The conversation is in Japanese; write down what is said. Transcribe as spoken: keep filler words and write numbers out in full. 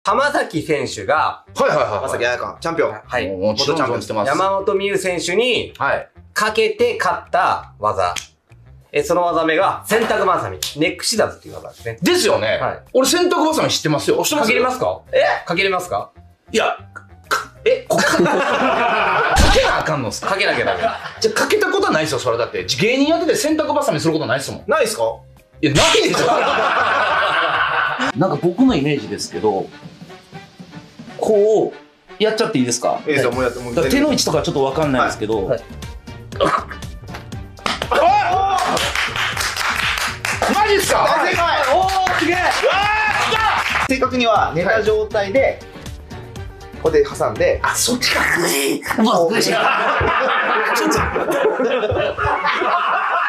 浜崎選手が、 はいはいはい。 浜崎彩香、チャンピオン。 はい。 もちろんチャンピオンしてます。 山本美優選手に、 はい。 かけて勝った技。え、その技名が、洗濯バサミ。ネックシザーズっていう技ですね。 ですよね。はい。俺洗濯バサミ知ってますよ。 かけれますか？えかけれますか？ いや、え、こか、かけなあかんのっすか？ かけなきゃダメ。 じゃ、かけたことはないですよ、それだって。芸人やってて洗濯バサミすることないっすもん。 ないっすか？ いや、ないでしょ。 なんか僕のイメージですけど、こう、やっちゃっていいですか？ いいですよ、もうやって、もう。 手の位置とかちょっとわかんないですけど、 マジっすか？ 大正解！ おー、すげえ！ 正確には寝た状態で、ここで挟んで、 あ、そっちか。 うわ、ちょっと。